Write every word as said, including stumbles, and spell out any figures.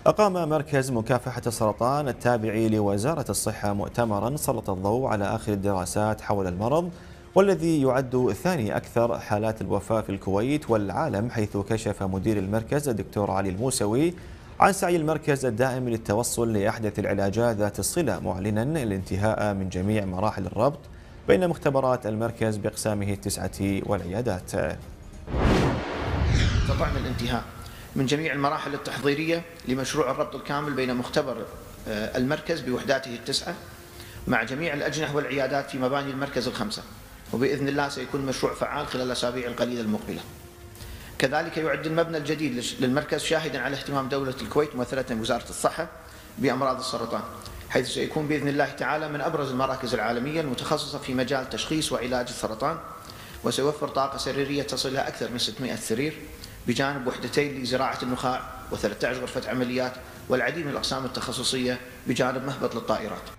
أقام مركز مكافحة السرطان التابع لوزارة الصحة مؤتمرا سلط الضوء على آخر الدراسات حول المرض، والذي يعد ثاني أكثر حالات الوفاة في الكويت والعالم، حيث كشف مدير المركز الدكتور علي الموسوي عن سعي المركز الدائم للتوصل لأحدث العلاجات ذات الصلة، معلنا الانتهاء من جميع مراحل الربط بين مختبرات المركز بأقسامه التسعة والعيادات. استطعنا الانتهاء من جميع المراحل التحضيرية لمشروع الربط الكامل بين مختبر المركز بوحداته التسعة مع جميع الأجنحة والعيادات في مباني المركز الخمسة، وبإذن الله سيكون مشروع فعال خلال الأسابيع القليلة المقبلة. كذلك يعد المبنى الجديد للمركز شاهدا على اهتمام دولة الكويت ممثلة بوزارة الصحة بأمراض السرطان، حيث سيكون بإذن الله تعالى من أبرز المراكز العالمية المتخصصة في مجال تشخيص وعلاج السرطان، وسيوفر طاقة سريرية تصل إلى أكثر من ستمائة سرير، بجانب وحدتين لزراعة النخاع وثلاث عشرة غرفة عمليات والعديد من الأقسام التخصصية، بجانب مهبط للطائرات.